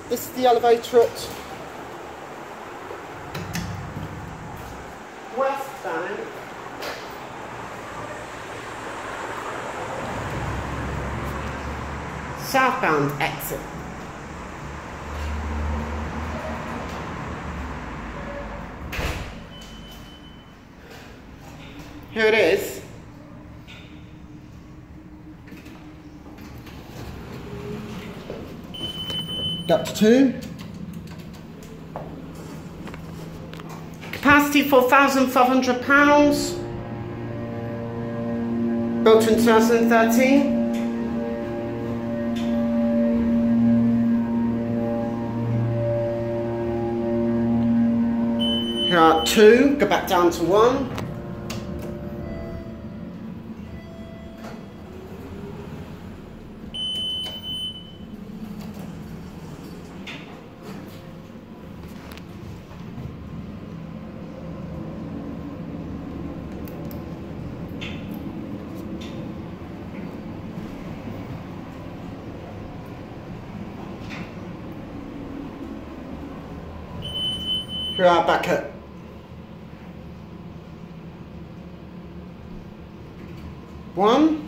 This is the elevator at West Bank. Southbound exit. Here it is. Duct 2. Capacity 4,500 pounds. Built in 2013. Here are 2, go back down to 1. Here are back at 1.